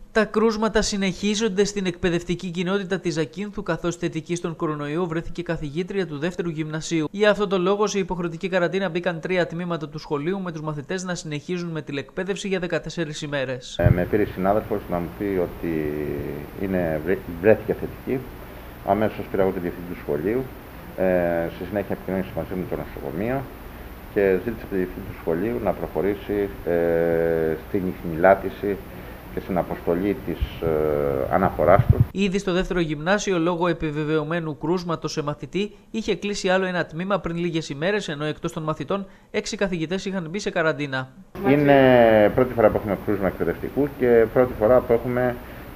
Τα κρούσματα συνεχίζονται στην εκπαιδευτική κοινότητα της Ζακίνθου, καθώς θετική στον κορονοϊό βρέθηκε καθηγήτρια του δεύτερου γυμνασίου. Για αυτόν τον λόγο, σε υποχρεωτική καραντίνα μπήκαν 3 τμήματα του σχολείου, με τους μαθητές να συνεχίζουν με τηλεκπαίδευση για 14 ημέρες. Με πήρε συνάδελφος να μου πει ότι βρέθηκε θετική. Αμέσως πήρα εγώ τον διευθυντή του σχολείου. Στη συνέχεια επικοινωνήσα μαζί με το νοσοκομείο και ζήτησε από τον διευθυντή του σχολείου να προχωρήσει στην ιχνηλάτηση και στην αποστολή της αναφοράς του. Ήδη στο δεύτερο γυμνάσιο, λόγω επιβεβαιωμένου κρούσματος σε μαθητή, είχε κλείσει άλλο ένα τμήμα πριν λίγες ημέρες, ενώ εκτός των μαθητών 6 καθηγητές είχαν μπει σε καραντίνα. Είναι πρώτη φορά που έχουμε κρούσμα εκπαιδευτικού και πρώτη φορά που έχουμε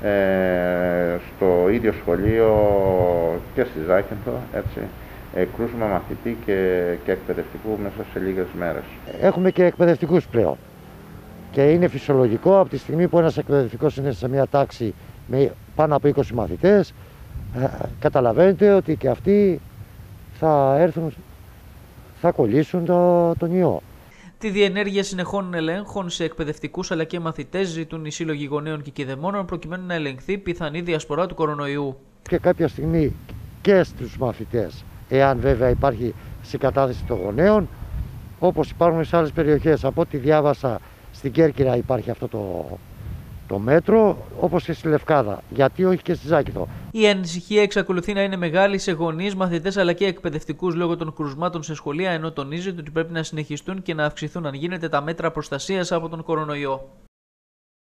στο ίδιο σχολείο και στη Ζάκυνθο, έτσι, κρούσμα μαθητή και εκπαιδευτικού μέσα σε λίγες μέρες. Έχουμε και εκπαιδευτικούς πλέον. Και είναι φυσιολογικό από τη στιγμή που ένας εκπαιδευτικός είναι σε μια τάξη με πάνω από 20 μαθητές, καταλαβαίνετε ότι και αυτοί θα έρθουν, θα κολλήσουν τον ιό. Τη διενέργεια συνεχών ελέγχων σε εκπαιδευτικούς αλλά και μαθητές ζητούν οι σύλλογοι γονέων και κηδεμόνων προκειμένου να ελεγχθεί πιθανή διασπορά του κορονοϊού. Και κάποια στιγμή και στους μαθητές, εάν βέβαια υπάρχει συγκατάθεση των γονέων, όπως υπάρχουν σε άλλες περιοχές. Από ό,τι διάβασα, στην Κέρκυρα υπάρχει αυτό το μέτρο, όπως και στη Λευκάδα. Γιατί όχι και στη Ζάκυνθο. Η ανησυχία εξακολουθεί να είναι μεγάλη σε γονείς, μαθητές αλλά και εκπαιδευτικούς λόγω των κρουσμάτων σε σχολεία, ενώ τονίζεται ότι πρέπει να συνεχιστούν και να αυξηθούν αν γίνεται τα μέτρα προστασίας από τον κορονοϊό.